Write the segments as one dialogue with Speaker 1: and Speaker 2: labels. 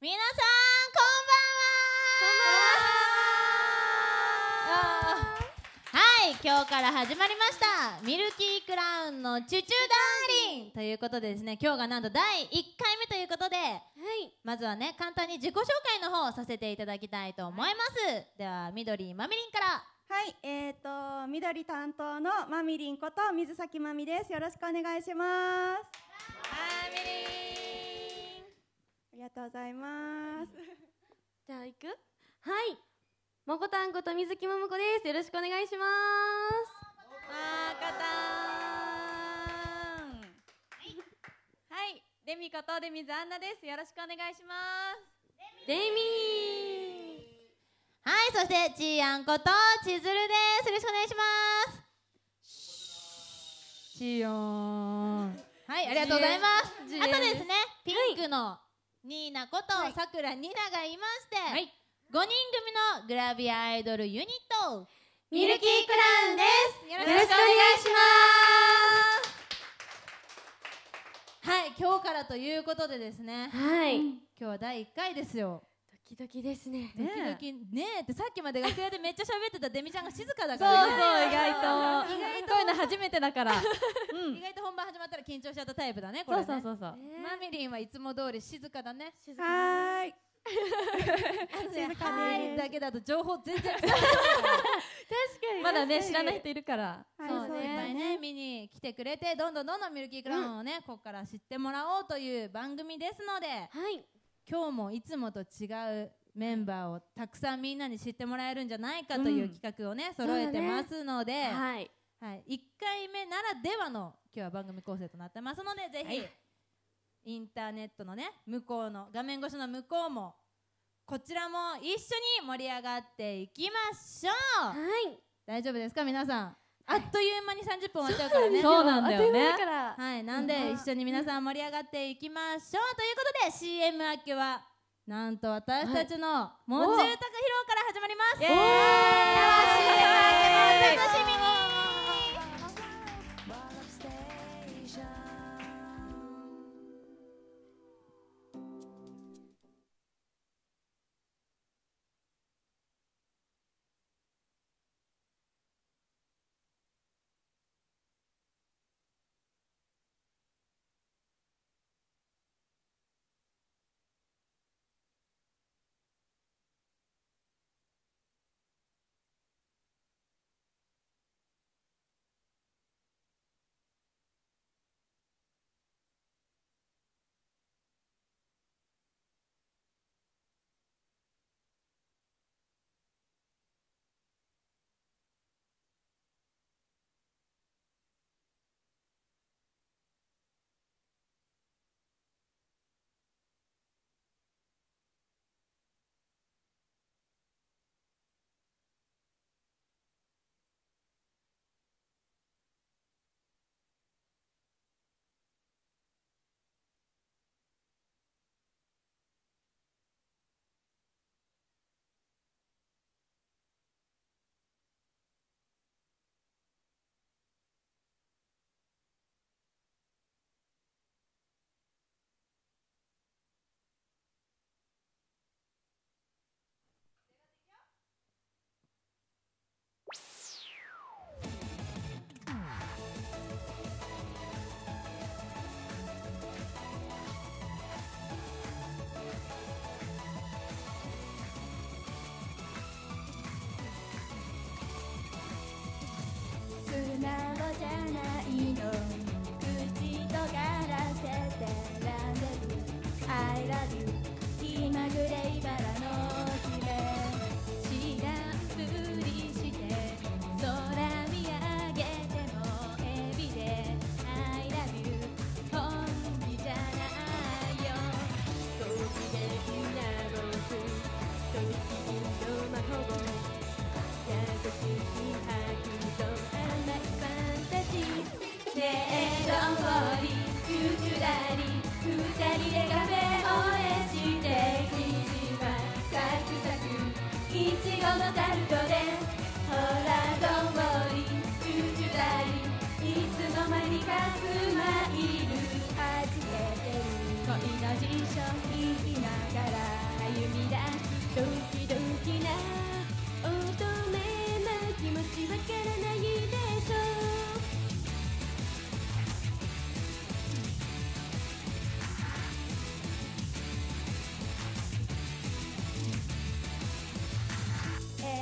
Speaker 1: 皆さんこんばんは。はい、今日から始まりましたミルキークラウンのチュチュダーリンということでですね、今日がなんと第1回目ということで、まずはね簡単に自己紹介の方をさせていただきたいと思います。では緑まみりんから。
Speaker 2: はい、緑担当のまみりんこと水崎まみです。よろしくお願いします。
Speaker 1: まみりん、
Speaker 2: ありがとうございます。
Speaker 3: じゃあ行く？はい、もこたんこと水木ももこです。よろしくお願いします。
Speaker 4: まかたん。はい、デミこと出水アンナです。よろしくお願いします。
Speaker 3: デミー。
Speaker 1: はい、そしてちーやんことちづるです。よろしくお願いします。ちーやん。はい、ありがとうございます。あとですね、ピンクのニーナことさくらニナがいまして、5人組のグラビアアイドルユニット
Speaker 3: ミルキークラウンです。
Speaker 1: よ
Speaker 3: ろしくお願いし
Speaker 1: ます。はい、今日からということでですね、
Speaker 3: はい、
Speaker 1: 今日は第1回ですよ。
Speaker 3: ドキドキですね。
Speaker 1: ドキドキねえって、さっきまで楽屋でめっちゃ喋ってたデミちゃんが静かだか
Speaker 4: そう
Speaker 1: ら
Speaker 4: そう、
Speaker 1: ね。
Speaker 4: 意外とこういうの初めてだから。
Speaker 1: 意外と本番始まったら緊張しちゃったタイプだね、これね。
Speaker 4: そうそう。
Speaker 1: マミリンはいつも通り静かだね。
Speaker 3: 静か
Speaker 2: はーい。
Speaker 1: 静かでだけだと情報全然伝わらない。
Speaker 3: 確かに
Speaker 4: まだね、知らない人いるから。
Speaker 2: はい、
Speaker 1: そう
Speaker 2: そう
Speaker 1: ね、いっぱい
Speaker 2: です
Speaker 1: ね見に来てくれて、どんどんミルキークラウンをね、ここから知ってもらおうという番組ですので、
Speaker 3: はい、
Speaker 1: 今日もいつもと違うメンバーをたくさんみんなに知ってもらえるんじゃないかという企画をね、揃えてますので、
Speaker 3: はい、
Speaker 1: 1回目ならではの今日は番組構成となってますので、ぜひインターネットのね向こうの画面越しの向こうもこちらも一緒に盛り上がっていきましょう。
Speaker 3: はい。
Speaker 1: 大丈夫ですか皆さん。あっという間に30分終わっちゃうからね。
Speaker 4: そうなんだよね。
Speaker 1: はい、なんで一緒に皆さん盛り上がっていきましょうということで、 CM 明けはなんと私たちのもう中高披露から始まります。では CM 明けもお楽しみに。
Speaker 5: 素直じゃないの、口尖らせてランデブー I love you 気まぐれ茨の姫、知らんふりして空見上げてもエビで I love you 本気じゃないよ、ご機嫌なロースと君の魔法優しい白と甘いファンタジー、ねえ Don't worry チューチュダリ二人でカフェ応援して一番サクサクいちごのタルトで、ほら Don't worry チューチュダリいつの間にかスマイルはじけてる、恋の辞書引きながら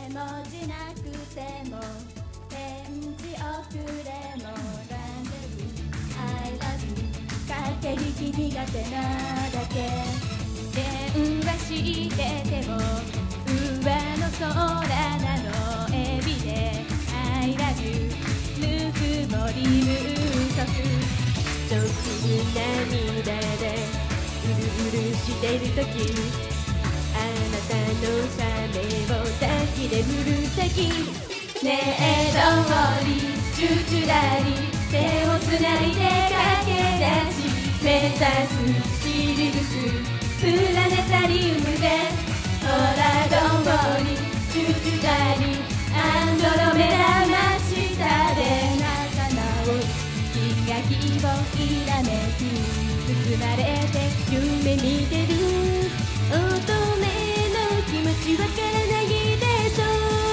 Speaker 5: 絵文字なくても返事送れもランデブー I love you 駆け引き苦手なだけ電話してても上の空なのエビで I love you ぬくもり無足ちょっと涙でうるうるしてるときあなたの写メを抱きでうるさきねえどうりチュチュラリ手をつないで駆け出し目指すシリウスプラネタリウムでほらどうりチュチュラリアンドロメダ真下で仲直り気が気をひらめき包まれて夢見てる乙女の気持ちわからないでしょ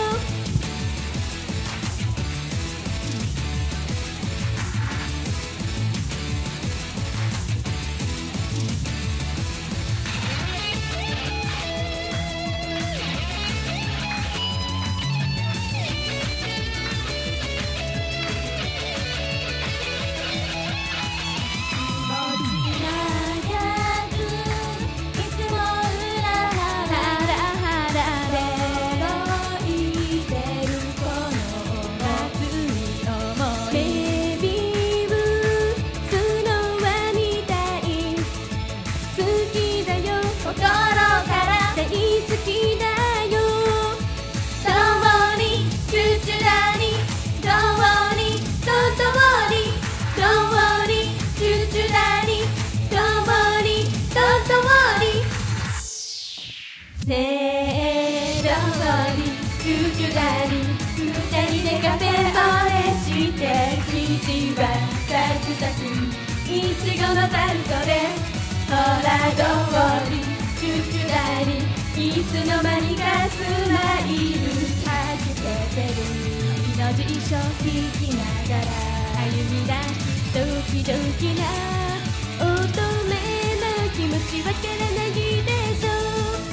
Speaker 5: いちごのタルトでほらどうりチュチュラリいつの間にかスマイルはじけてるの辞書引きながら歩み出すドキドキな乙女の気持ちわからないでしょ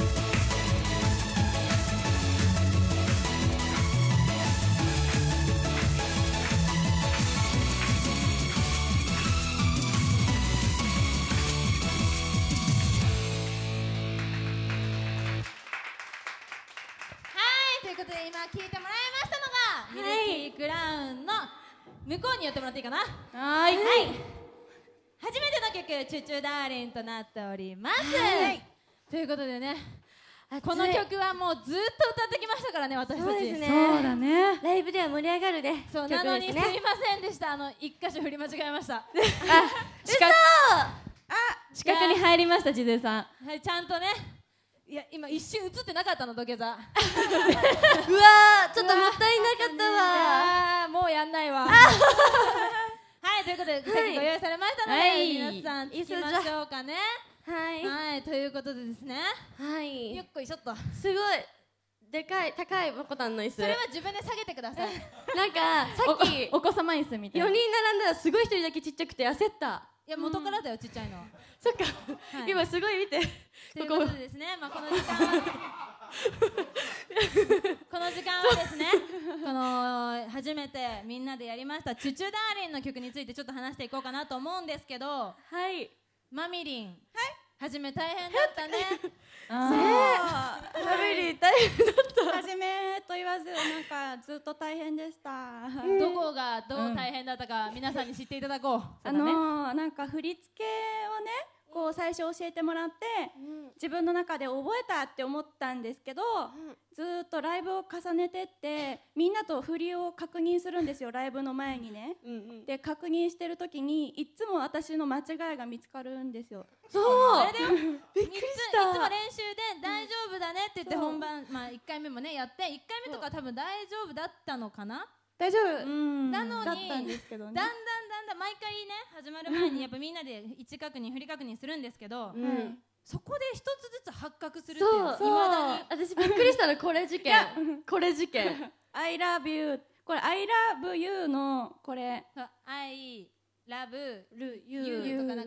Speaker 1: ということで今聴いてもらいましたのが、ミルキークラウンの向こうに寄ってもらっていいかな。はい、初めての曲「チュチュダーリン」となっております。ということでね、この曲はもうずっと歌ってきましたからね、私たち。
Speaker 3: そうですね。
Speaker 2: そうだね。
Speaker 3: ライブでは盛り上がるね。
Speaker 1: そうなのにすいませんでした。一箇所振り間違えました。
Speaker 4: 四角に入りました千鶴さん。
Speaker 1: はい、ちゃんとね。いや今一瞬映ってなかったの土下座。
Speaker 3: うわー、ちょっともったいなかったわ。
Speaker 1: あーもうやんないわ。はい、ということで席ご用意されましたので、皆さん聞きましょうかね。はい、ということでですね。
Speaker 3: はい。
Speaker 1: よっこいしょっと。
Speaker 3: すごいでかい高いモコタンの椅子。
Speaker 1: それは自分で下げてください。
Speaker 3: なんかさっき
Speaker 4: お子様椅子みたい
Speaker 3: 4
Speaker 4: な。
Speaker 3: 人並んだらすごい1人だけちっちゃくて焦った。
Speaker 1: いや元からだよちっちゃいの。
Speaker 3: そっか。今すごい見て。
Speaker 1: ということでですね、まあこの時間はですね、この初めてみんなでやりました「チュチュダーリン」の曲についてちょっと話していこうかなと思うんですけど、
Speaker 3: はい。
Speaker 1: マミリン、初め大変だったね。
Speaker 3: マミリン大変だった。
Speaker 2: 初めと言わずなんかずっと大変でした。
Speaker 1: どこがどう大変だったか皆さんに知っていただこう。
Speaker 2: なんか振り付けをねこう最初教えてもらって、自分の中で覚えたって思ったんですけど、ずーっとライブを重ねてってみんなと振りを確認するんですよ、ライブの前にね。で確認してる時にいつも私の間違いが見つかるんですよ。
Speaker 3: そう
Speaker 1: それでびっくりした。いつも練習で大丈夫だねって言って本番、まあ1回目もねやって、1回目とか多分大丈夫だったのかな。
Speaker 2: 大丈夫
Speaker 1: なのに
Speaker 2: だったんですけどね。
Speaker 1: だんだん毎回ね始まる前にやっぱみんなで位置確認振り確認するんですけど、そこで一つずつ発覚するっていう。
Speaker 3: そう、私びっくりしたのこれ事件。これ事件。
Speaker 2: I love you これ I love you のこれ
Speaker 1: I love you とかなんかね、一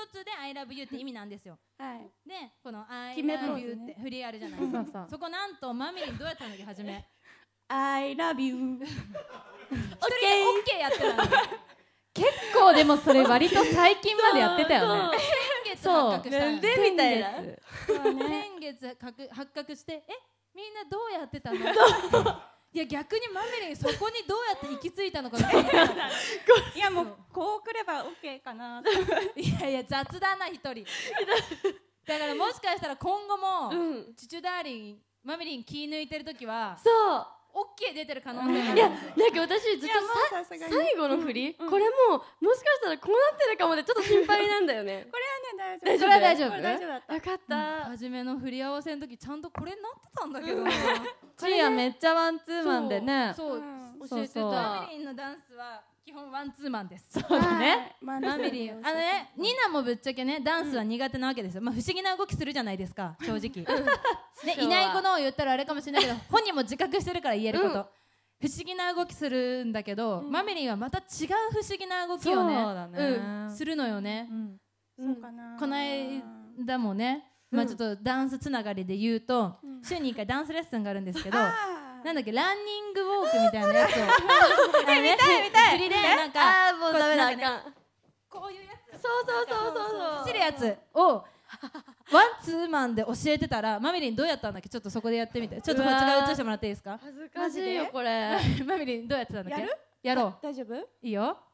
Speaker 1: つで I love you って意味なんですよ。
Speaker 2: はい
Speaker 1: でこの I
Speaker 2: 決めポ
Speaker 1: love
Speaker 2: ーズ
Speaker 1: you
Speaker 2: ね
Speaker 1: って振りあるじゃないですか。
Speaker 3: そうそう
Speaker 1: そこなんとマミリンどうやったんだっけ初め。
Speaker 2: I love you
Speaker 1: 一人で OK やってたの。
Speaker 3: 結構でもそれ割と最近までやってたよね。
Speaker 1: 先月発覚したの。
Speaker 3: みたいな。
Speaker 1: 先月発覚してみんなどうやってたの？いや逆にマミリンそこにどうやって行き着いたのかみたいな。
Speaker 2: いやもうこうくれば OK かな。
Speaker 1: いやいや雑だな一人。だからもしかしたら今後も、チュチュダーリンマミリン気抜いてるときは
Speaker 3: そう。
Speaker 1: OK 出てる可能性があるん
Speaker 3: いや、
Speaker 1: ですよ。
Speaker 3: なんか私ずっと
Speaker 2: さすがに
Speaker 3: 最後の振り、これももしかしたらこうなってるかもでちょっと心配なんだよね。
Speaker 2: これはね
Speaker 3: 大丈夫
Speaker 1: それは大丈夫
Speaker 2: これ大丈夫だった。
Speaker 3: よかった。
Speaker 1: 初めの振り合わせの時ちゃんとこれになってたんだけどな。
Speaker 6: チリアめっちゃワンツーマンでね。
Speaker 1: そう、
Speaker 2: うん
Speaker 3: 教えて
Speaker 6: そうそう
Speaker 3: た
Speaker 1: マ。ミリンのダンスは基本ワンツーマンです。
Speaker 6: そうだね。
Speaker 2: マ
Speaker 1: マミリンニナもぶっちゃけねダンスは苦手なわけですよ。まあ不思議な動きするじゃないですか正直。ねいない子のを言ったらあれかもしれないけど本人も自覚してるから言えること。不思議な動きするんだけど、マミリンはまた違う不思議な動きを
Speaker 6: そう
Speaker 1: ね
Speaker 6: だね。
Speaker 1: するのよね。
Speaker 2: そうかな。
Speaker 1: この間もね、まあちょっとダンスつながりで言うと、週に1回ダンスレッスンがあるんですけど、なんだっけランニングウォークみたいなやつを見たい振りでなんか
Speaker 3: ああもうダメだ、あ
Speaker 1: こう
Speaker 3: かん。
Speaker 1: こういうやつ
Speaker 3: そう
Speaker 1: 走るやつをワンツーマンで教えてたらマミリンどうやったんだっけちょっとそこでやってみて。ちょっとこっち側映してもらっていいですか？
Speaker 3: 恥ずかしいよこれ。
Speaker 1: マミリンどうやってたんだっけ？
Speaker 2: やる？
Speaker 1: やろう。
Speaker 2: 大丈夫？
Speaker 1: いいよ。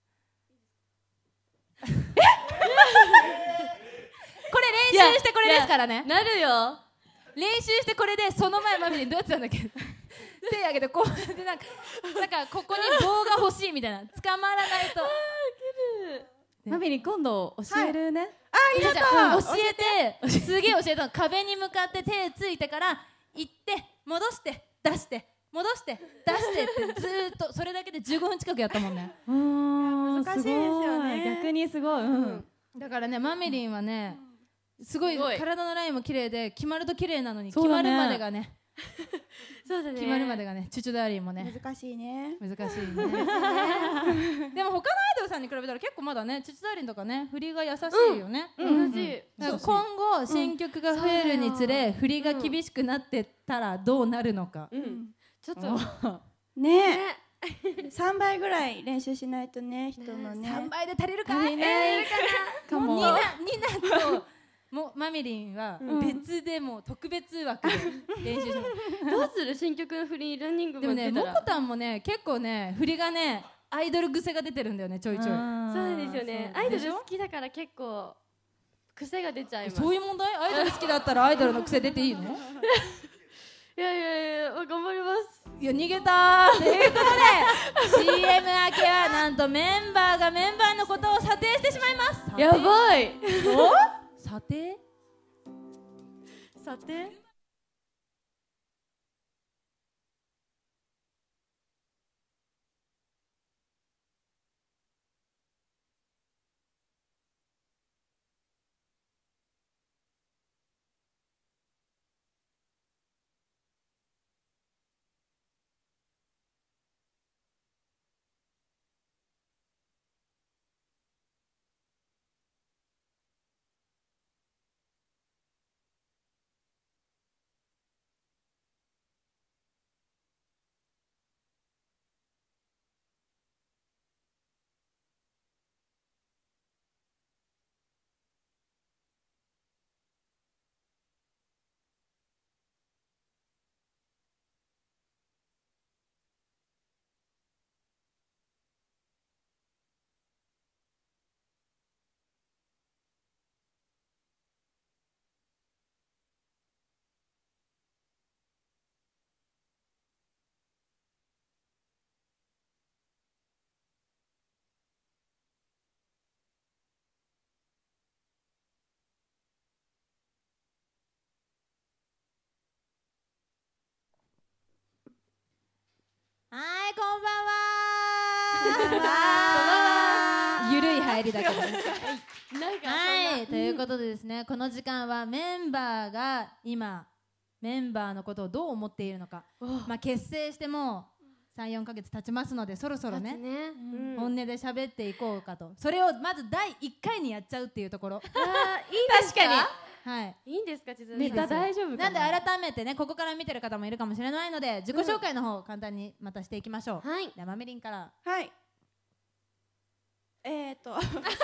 Speaker 1: これ練習してこれですからね。
Speaker 3: なるよ。
Speaker 1: 練習してこれでその前マミリンどうやってたんだっけ？手上げてこうでなんかここに棒が欲しいみたいな。捕まらないと。
Speaker 6: マミリン今度教えるね。
Speaker 1: いいじゃん教えてすげえ教えたの。壁に向かって手ついてから行って戻して出して戻して出してってずーっとそれだけで15分近くやったもんね。
Speaker 2: 難しいですよね。
Speaker 6: 逆にすごい。
Speaker 1: だからねマミリンはねすごい
Speaker 3: すごい
Speaker 1: 体のラインも綺麗で決まると綺麗なのに
Speaker 6: そうだね
Speaker 1: 決まるまでがね
Speaker 3: そうだね。
Speaker 1: 決まるまでがねチュチュダーリンもね
Speaker 2: 難しいね。
Speaker 1: 難しいねでも他のアイドルさんに比べたら結構まだねチュチュダーリンとかね振りが優しいよね。
Speaker 3: 同じ。
Speaker 1: だから今後新曲が増えるにつれ振りが厳しくなってったらどうなるのか。
Speaker 3: ちょっと
Speaker 2: ね3倍ぐらい練習しないとね人のね。
Speaker 1: 3倍で足りるか
Speaker 2: 足りない
Speaker 6: かも。
Speaker 1: ニナともマミリンは別でも特別枠で練習します。
Speaker 3: どうする新曲のフリーランニング
Speaker 1: でもねモ
Speaker 3: も出たら。
Speaker 1: コタンもね結構ね振りがねアイドル癖が出てるんだよねちょいちょい。
Speaker 3: そうですよね。アイドル
Speaker 1: でしょ
Speaker 3: 好きだから結構癖が出ちゃいます。
Speaker 1: そういう問題？アイドル好きだったらアイドルの癖出ていいの？
Speaker 3: いやいやいや頑張ります。
Speaker 1: いや逃げたーということで CM 明けはなんとメンバーがメンバーのことを査定してしまいます。
Speaker 3: やばい。
Speaker 1: 査定？
Speaker 6: さて。
Speaker 1: はいこんばんは。ゆるい入りだけどね。
Speaker 3: なんか
Speaker 1: はいということでですねこの時間はメンバーが今メンバーのことをどう思っているのか、まあ結成しても 3、4ヶ月経ちますので、そろそろね、
Speaker 3: うん
Speaker 1: 本音で喋っていこうかと。それをまず第1回にやっちゃうっていうところ。
Speaker 3: いいんですか？
Speaker 1: はい。
Speaker 3: いいんですか、千鶴さん。
Speaker 6: ネタ大丈夫かな。
Speaker 1: なんで改めてね、ここから見てる方もいるかもしれないので、自己紹介の方を簡単にまたしていきましょう。
Speaker 3: はい。
Speaker 1: じゃあまみりんから。
Speaker 2: はい。はい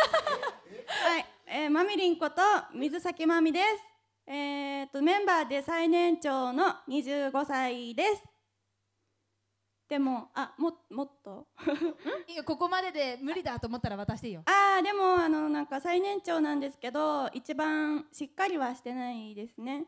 Speaker 2: 、まみりんこと水崎まみです。メンバーで最年長の25歳です。でももっと
Speaker 1: いや、ここまでで無理だと思ったら渡していいよ。
Speaker 2: でもなんか最年長なんですけど、一番しっかりはしてないですね。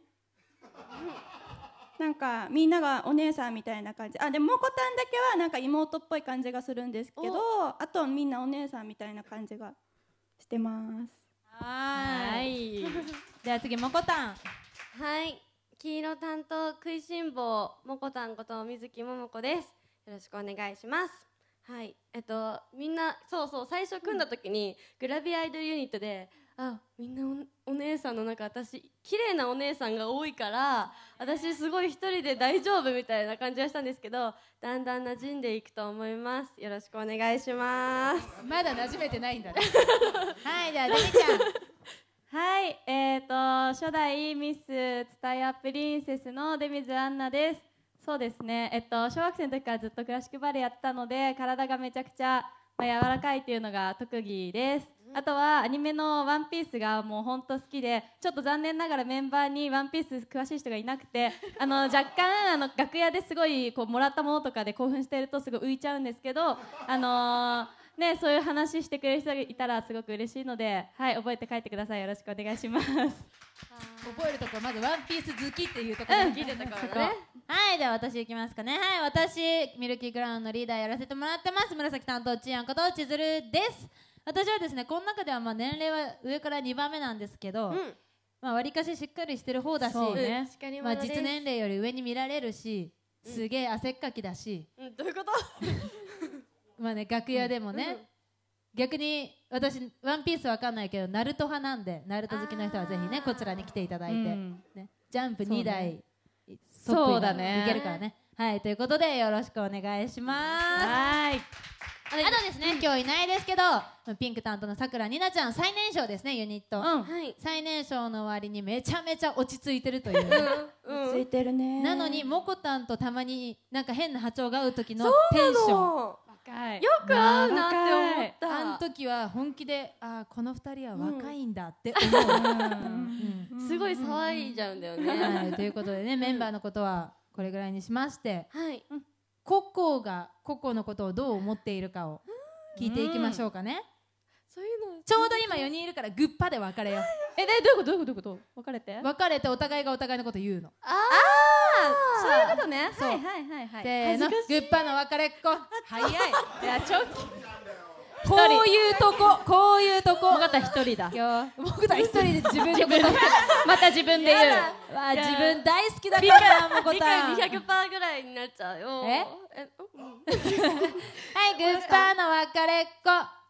Speaker 2: なんかみんながお姉さんみたいな感じ。でももこたんだけはなんか妹っぽい感じがするんですけど、あとみんなお姉さんみたいな感じがしてます。
Speaker 1: はい。では次、もこたん。
Speaker 3: はい、黄色担当食いしん坊もこたんこと水木桃子です。よろしくお願いします。はい、みんなそう最初組んだ時に、グラビアアイドルユニットで、みんな お姉さんの中、私綺麗なお姉さんが多いから、私すごい一人で大丈夫みたいな感じはしたんですけど、だんだん馴染んでいくと思います。よろしくお願いします。
Speaker 1: まだ馴染めてないんだね。はい、じゃあデミちゃん。
Speaker 6: はい、初代ミスツタヤプリンセスの出水アンナです。そうですね、小学生の時からずっとクラシックバレエやってたので、体がめちゃくちゃ、柔らかいっていうのが特技です。あとはアニメのワンピースがもう本当好きで、ちょっと残念ながらメンバーにワンピース詳しい人がいなくて、若干楽屋ですごいこうもらったものとかで興奮してるとすごい浮いちゃうんですけど、そういう話してくれる人がいたらすごく嬉しいので、はい、覚えて帰ってください。よろしくお願いします。
Speaker 1: 覚えるところ、まずワンピース好きっていうところ、
Speaker 3: 聞いてたからね。
Speaker 1: はい、では私いきますかね。はい、私ミルキークラウンのリーダーやらせてもらってます紫担当ちやんこと千鶴です。私はですね、この中では年齢は上から2番目なんですけど、わりかししっかりしてる方だし、実年齢より上に見られるし、すげえ汗っかきだし、
Speaker 3: どういうこと？
Speaker 1: 楽屋でもね、逆に私ワンピースわかんないけどナルト派なんで、ナルト好きな人はぜひねこちらに来ていただいて、ジャンプ2台
Speaker 6: そうだね、
Speaker 1: いけるからね。はい、ということでよろしくお願いします。はい。あとですね、今日いないですけど、ピンク担当のさくらになちゃん、最年少ですね、ユニット。最年少の割にめちゃめちゃ落ち着いてるという。
Speaker 2: 落ち着いてるね。
Speaker 1: なのにもこたんとたまになんか変な波長が合う時のテンション。
Speaker 3: よく合うなって思った。
Speaker 1: あの時は本気で、この2人は若いんだって思
Speaker 3: う。すごい騒いじゃうんだよね。
Speaker 1: ということでね、メンバーのことはこれぐらいにしまして、ココがココのことをどう思っているかを聞いていきましょうかね。
Speaker 3: そういうの
Speaker 1: ちょうど今4人いるからグッパで別れよう。
Speaker 6: どういうこと別れて
Speaker 1: お互いがお互いのこと言うの。
Speaker 6: そういうことね。
Speaker 1: そう、
Speaker 6: はい
Speaker 1: せーの、グッパの別れっ子。早い。
Speaker 6: じゃあ
Speaker 1: こういうとこ。
Speaker 6: もがた一人だ。
Speaker 1: 僕た一人で自分のこと
Speaker 6: また自分で言う。
Speaker 1: 自分大好きだからもこ
Speaker 3: 理
Speaker 1: たん。
Speaker 3: 解200%ぐらいになっちゃうよ。
Speaker 1: はい、グッパの別れっ子。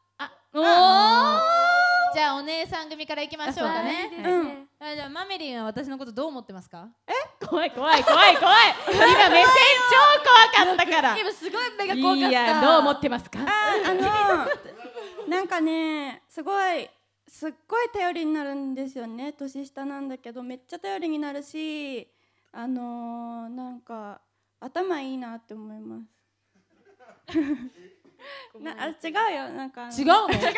Speaker 1: じゃあお姉さん組からいきましょうかね。じゃあマメリンは私のことどう思ってますか？
Speaker 6: 怖い今目線超怖かったから
Speaker 3: 今すごい目が怖かった。
Speaker 6: いや、どう思ってますか？
Speaker 2: なんかね、すっごい頼りになるんですよね。年下なんだけどめっちゃ頼りになるし、なんか頭いいなって思います。違うよ、なんか
Speaker 1: 違うの違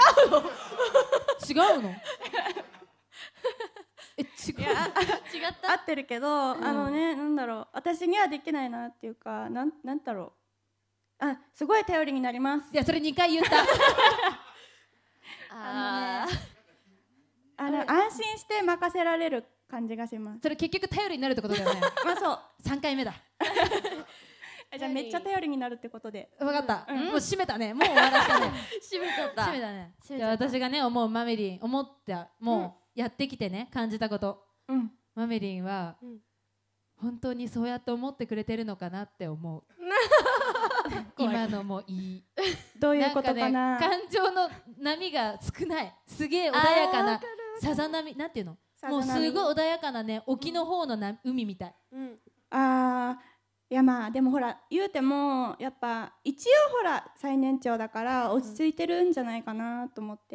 Speaker 2: った合ってるけど、なんだろう、私にはできないなっていうか、なんだろう、すごい頼りになります。
Speaker 1: いや、それ2回言った
Speaker 2: 安心して任せられる感じがします。
Speaker 1: それ結局頼りになるってことだよね。
Speaker 2: そう
Speaker 1: 3回目だ。
Speaker 2: じゃあめっちゃ頼りになるってことで。
Speaker 1: 分かった、もう閉めたね。もう終わらせたね。
Speaker 3: 閉めちゃった。
Speaker 1: 閉めたね。じゃあ私がね思うマメリン、思ったもうやってきてね感じたこと、マメリンは本当にそうやって思ってくれてるのかなって思う。今のもいい。
Speaker 2: どういうことかな。
Speaker 1: 感情の波が少ない。すげえ穏やかなさざ波、なんていうの、もうすごい穏やかなね、沖の方の海みたい。
Speaker 2: いやまあでもほら言うてもやっぱ一応ほら最年長だから落ち着いてるんじゃないかなと思って。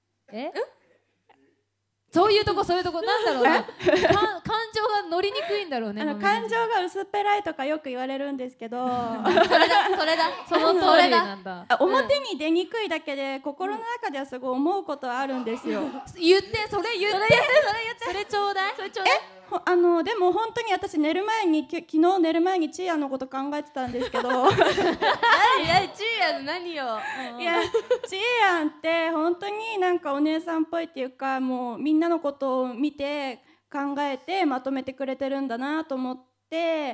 Speaker 1: そういうとこなんだろうな感情が乗りにくいんだろうね。
Speaker 2: 感情が薄っぺらいとかよく言われるんですけど
Speaker 3: その通りなんだ。
Speaker 2: 表に出にくいだけで心の中ではすごい思うことはあるんですよ。
Speaker 1: 言ってそれちょうだい。
Speaker 2: でも本当に私昨日寝る前にチーアのこと考えてたんですけど
Speaker 3: チーアン何よ。
Speaker 2: いやチーアンって本当になんかお姉さんっぽいっていうか、もうみんなのことを見て考えてまとめてくれてるんだなと思って、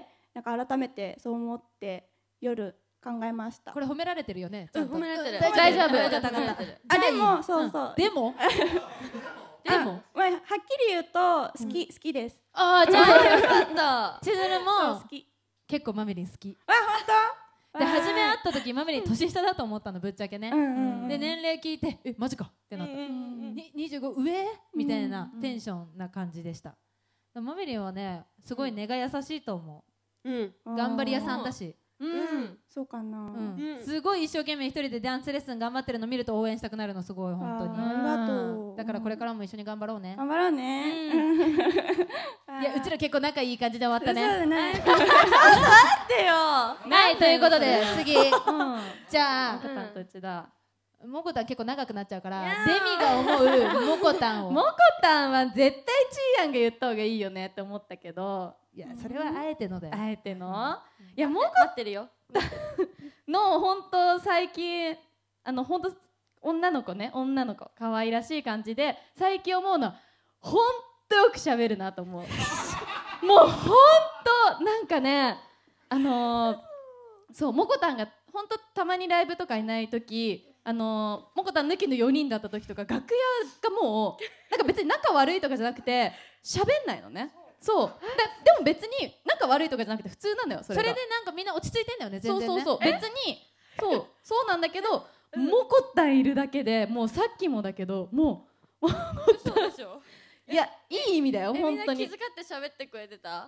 Speaker 2: なんか改めてそう思って夜考えました。
Speaker 1: これ褒められてるよね。
Speaker 3: 褒められてる。
Speaker 1: 大丈夫。
Speaker 2: でもそう
Speaker 1: でも
Speaker 2: まあ、はっきり言うと好きです。
Speaker 1: じゃあよかった。千鶴も
Speaker 2: 好き。
Speaker 1: 結構マメリン好き。
Speaker 2: 本当？
Speaker 1: で初め会った時マメリン年下だと思ったの、ぶっちゃけね。で年齢聞いてマジかってなった。25上みたいなテンションな感じでした。マメリンはねすごい根が優しいと思う。頑張り屋さんだし。
Speaker 2: そうかな。
Speaker 1: すごい一生懸命一人でダンスレッスン頑張ってるの見ると応援したくなるの、すごい本当に。
Speaker 2: ありがとう。
Speaker 1: だからこれからも一緒に頑張ろうね。
Speaker 2: 頑張ろうね。
Speaker 1: いやうちら結構仲いい感じで終わったね。
Speaker 2: そうだね。
Speaker 3: 待ってよ。
Speaker 1: はい、ということで次じゃあ
Speaker 6: モコタンとうちだ。
Speaker 1: モコタン結構長くなっちゃうからデミが思うモコタンを。
Speaker 6: モコタンは絶対チーアンが言った方がいいよねって思ったけど、
Speaker 1: いやそれはあえてのだよ。
Speaker 6: あえてのいやモコ
Speaker 3: 待ってるよ。
Speaker 6: の本当最近本当女の子可愛らしい感じで最近思うのは本当よく喋るなと思う。もう本当なんかねそうモコタンが本当たまにライブとかいない時モコタン抜きの4人だった時とか楽屋がもうなんか別に仲悪いとかじゃなくて喋んないのね。そうでも別に仲悪いとかじゃなくて普通なんだよ。それ
Speaker 1: でなんかみんな落ち着いてんだよね、全然ね。
Speaker 6: そう別にそうなんだけどモコタンいるだけでもうさっきもだけどもう
Speaker 3: 嘘でしょ。
Speaker 6: いやいい意味だよ本当に。
Speaker 3: みんな気遣って喋ってくれてた？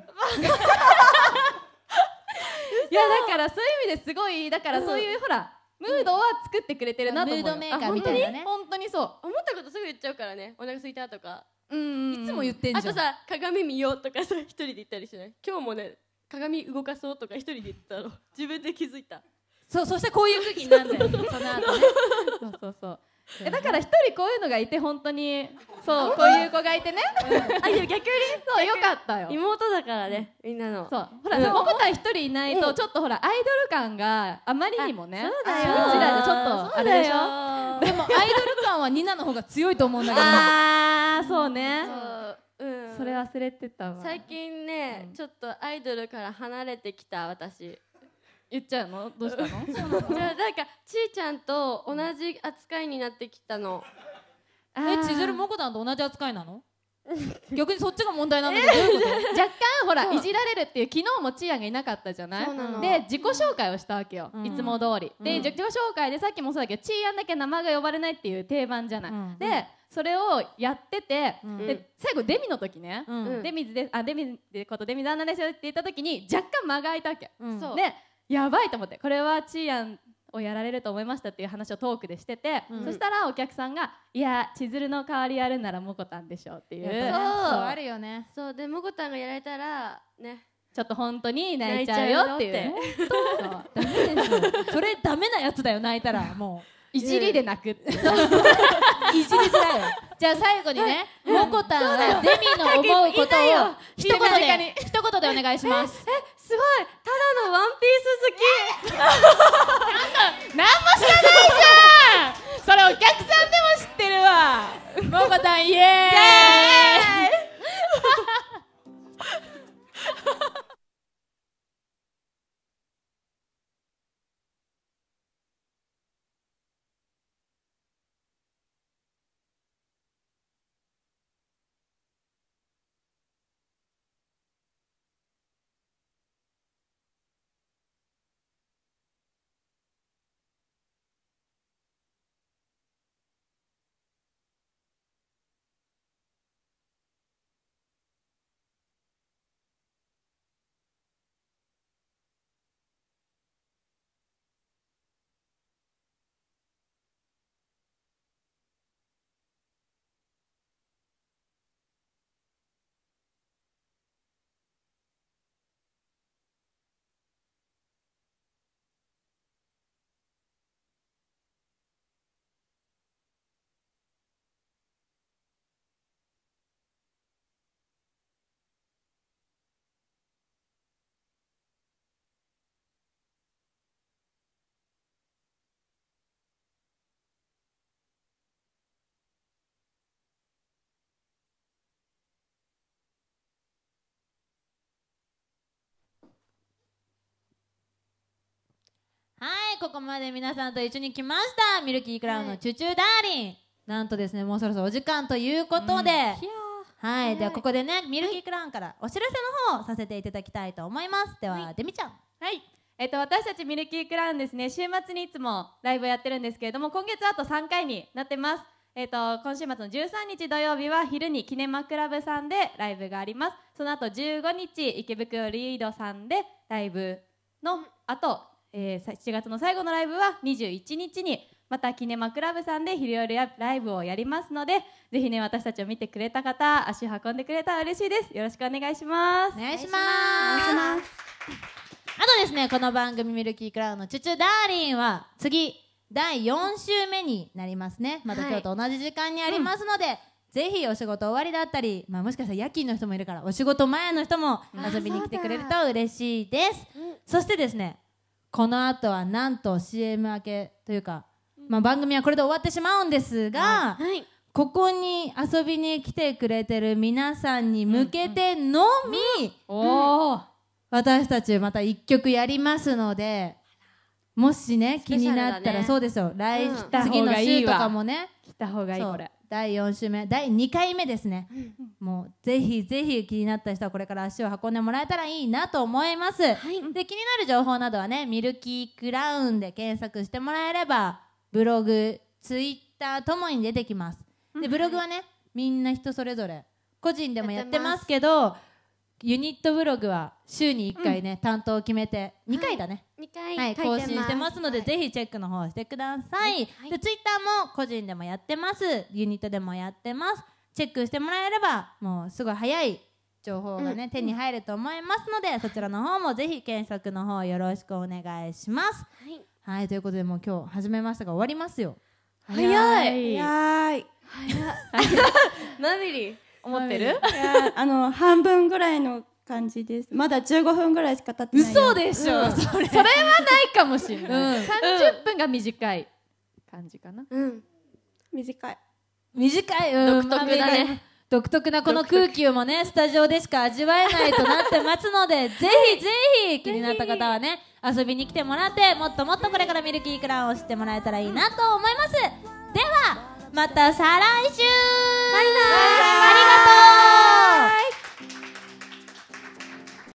Speaker 6: いやだからそういう意味ですごいだからそういうほらムードは作ってくれてるなと思うよ。
Speaker 1: ムードメーカーみたいなね。
Speaker 6: 本当にそう
Speaker 3: 思ったことすぐ言っちゃうからね。お腹空いたとか。
Speaker 1: いつも言ってんじゃん。
Speaker 3: あとさ鏡見ようとかさ一人で言ったりしない？今日もね鏡動かそうとか一人で言ったの自分で気づいた。
Speaker 1: そしてこういう空気になるんだよその後ね。
Speaker 6: そうだから一人こういうのがいて本当にそうこういう子がいてね。
Speaker 3: あいや逆に
Speaker 6: そうよかったよ。
Speaker 3: 妹だからねみんなの。
Speaker 6: そうほらモコタン一人いないとちょっとほらアイドル感があまりにもね。
Speaker 3: そうだよ。
Speaker 6: うちらでちょっとあれでしょ。
Speaker 1: でもアイドル感はニナの方が強いと思うんだけど。
Speaker 6: そうね。それ忘れてたわ。
Speaker 3: 最近ねちょっとアイドルから離れてきた私。
Speaker 6: 言っちゃうの？どうしたの？
Speaker 3: じゃあなんかちーちゃんと同じ扱いになってきたの。
Speaker 1: 千鶴モコタンと同じ扱いなの？逆にそっちが問題なんだけど、どういうこと？
Speaker 6: 若干ほらいじられるっていう昨日もチーアンがいなかったじゃない。で自己紹介をしたわけよ、いつも通りで自己紹介でさっきもそうだけどチーアンだけ名前が呼ばれないっていう定番じゃない、でそれをやってて、で最後デミの時ね、デミズでことデミズアンナですよって言った時に若干間が空いたわけ、でやばいと思って、これはチーアンをやられると思いましたっていう話をトークでしてて、そしたらお客さんが「いや千鶴の代わりやるならモコタンでしょ」っていう、
Speaker 1: そうあるよね。
Speaker 3: そうでモコタンがやられたらね
Speaker 6: ちょっと本当に泣いちゃうよっていう。
Speaker 1: ダメですよ。それダメなやつだよ、泣いたらもう
Speaker 6: いじりで泣くっていじり
Speaker 1: づらいよ。じゃあ最後にね、モコタンはデミの思うことを一言でお願いします。
Speaker 3: すごいただのワンピース好き
Speaker 6: なんも知らないじゃんそれお客さんでも知ってるわ
Speaker 1: モコタンイエーイここまで皆さんと一緒に来ましたミルキークラウンのチュチュダーリン、なんとですねもうそろそろお時間ということで、はい、ではここでねミルキークラウンからお知らせの方をさせていただきたいと思います。では、デミちゃん。
Speaker 6: はい、私たちミルキークラウンですね、週末にいつもライブをやってるんですけれども、今月あと3回になってます。今週末の13日土曜日は昼にキネマクラブさんでライブがあります。その後15日池袋リードさんでライブの後、7月の最後のライブは21日にまたキネマクラブさんで昼夜ライブをやりますので、ぜひね私たちを見てくれた方、足を運んでくれたら嬉しいです。よろしくお願いします。
Speaker 1: お願いします。あとですね、この番組ミルキークラウンのチュチュダーリンは次第4週目になりますね。また今日と同じ時間にありますので、ぜひお仕事終わりだったり、もしかしたら夜勤の人もいるからお仕事前の人も遊びに来てくれると嬉しいです。そしてですね、この後はなんと CM 明けというか、番組はこれで終わってしまうんですが、ここに遊びに来てくれてる皆さんに向けてのみ、私たちまた1曲やりますので、もしね気になったら、そうですよ、次の週とかもね
Speaker 6: 来た方がいい。これ
Speaker 1: 第4週目第2回目ですね、もうぜひぜひ気になった人はこれから足を運んでもらえたらいいなと思います。で気になる情報などはねミルキークラウンで検索してもらえればブログ、ツイッターともに出てきます。でブログはねみんな人それぞれ個人でもやってますけど、ユニットブログは週に1回ね、担当を決めて2回だね、更新してますので、ぜひチェックの方してください。でツイッターも個人でもやってます、ユニットでもやってます。チェックしてもらえればもうすごい早い情報がね、手に入ると思いますので、そちらの方もぜひ検索の方よろしくお願いします。はい、ということでもう今日始めましたが終わりますよ。
Speaker 3: 早い
Speaker 2: 早い。
Speaker 3: ナビリ
Speaker 6: 思ってる？
Speaker 2: 半分ぐらいの感じです。まだ15分ぐらいしか経ってない。
Speaker 1: 嘘でしょ、
Speaker 6: それはないかもしれない。30分が短い感じかな。
Speaker 2: 短い。
Speaker 1: 短い、
Speaker 3: 独特だね。
Speaker 1: 独特なこの空気もねスタジオでしか味わえないとなってますので、ぜひぜひ気になった方はね遊びに来てもらって、もっともっとこれからミルキークラウンを知ってもらえたらいいなと思います。ではまた再来週。バイバイ。ありがとう。